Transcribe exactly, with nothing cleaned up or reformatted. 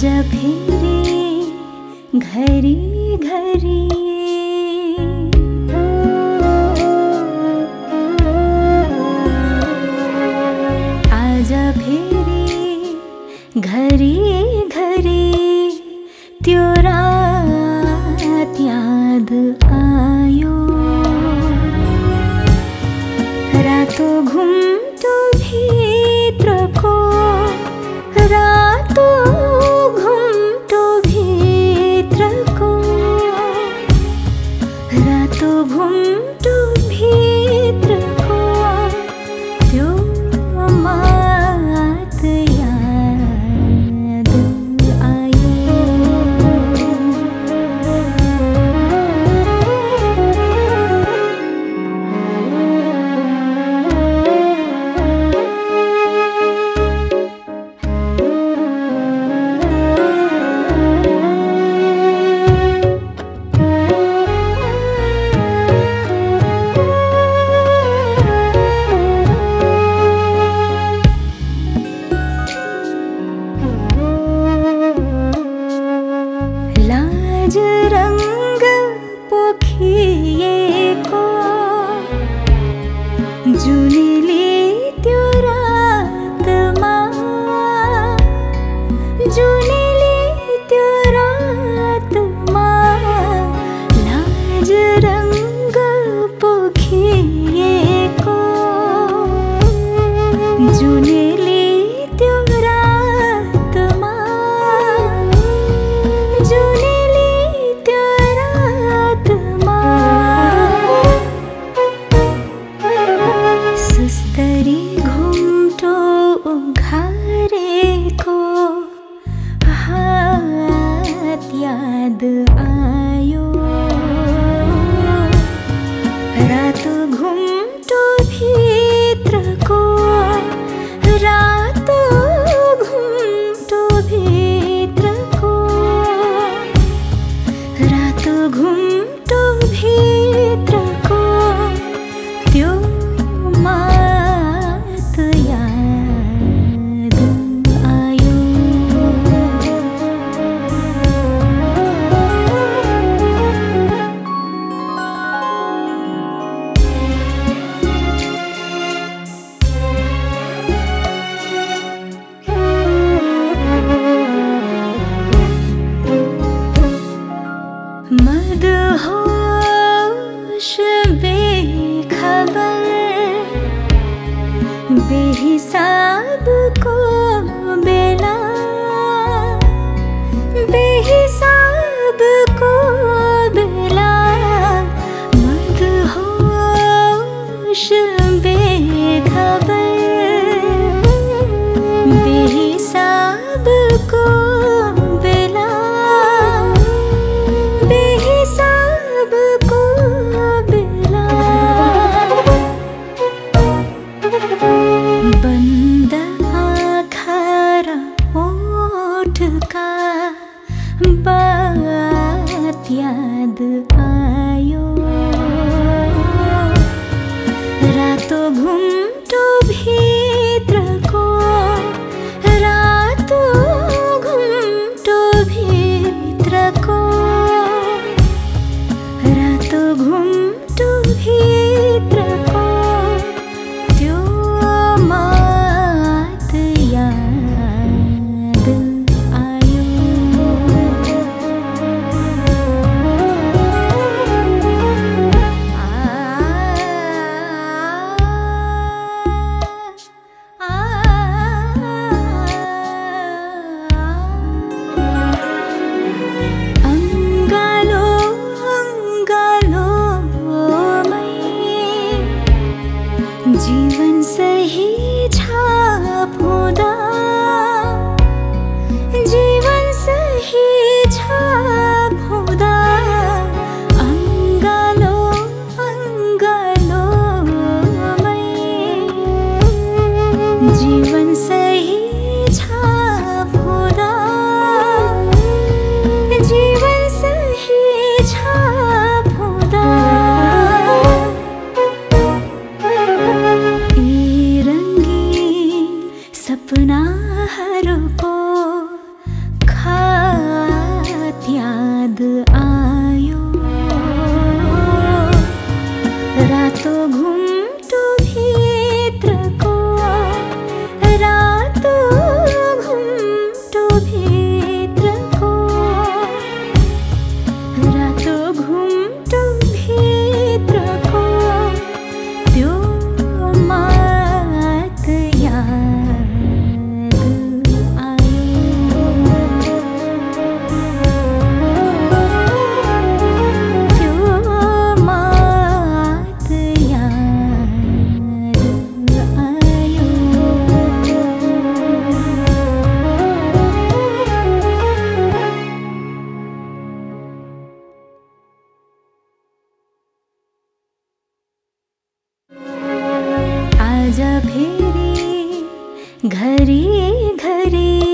आज फेरि घरी घरी आज फेरि घरी घरी त्यो रात याद आयो। रातो घुम्टो भित्रको रातो घुम्टो भित्रको रातो घुम्टो भित्रको त्यो मात याद आयो। लाज रंग पोखिएको जुनीले त्यो रातमा जुनीले त्यो रातमा लाज रंग पोखिएको जुनीले त्यो रातमा जुनीले त्यो रातमा सुस्तरी घुम्टो उघारेको हात याद आयो। रातो घुम्टो भित्रको रातो घुम्टो भित्रको रातो घुम्टो भित्रको त्यो मात याद आयो। मदहोश बेखबर बेहिसाबको बेला बेहिसाबको बेला मदहोश बेखबर बेहिसाबको बेला बेहिसाबको बेला बन्द आँखा र ओठका बात याद आयो। रातो घुम्टो भित्रको रातो घुम्टो भित्रको रातो घुम्टो भित्रको त्यो मात याद आयो। अंगालो अंगालोमै जीवन सही छाप हुँदा जीवन सही छाप हुँदा अंगालो अंगालोमै जीवन सही छाप हुँदा जीवन सही छाप हुँदा यी रंगीन सपनाहरूको खा याद आयो रातो घुम्टो भित्रको रातो घुम्टो भित्रको रातो घुम्टो भित्रको त्यो मात याद आयो त्यो मात याद आयो आज फेरि घरी घरी